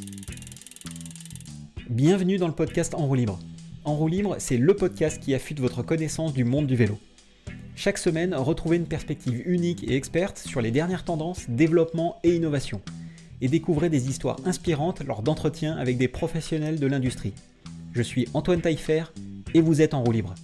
Bienvenue dans le podcast En roue libre. En roue libre, c'est le podcast qui affûte votre connaissance du monde du vélo. Chaque semaine, retrouvez une perspective unique et experte sur les dernières tendances, développement et innovation. Et découvrez des histoires inspirantes lors d'entretiens avec des professionnels de l'industrie. Je suis Antoine Taillefer et vous êtes En roue libre.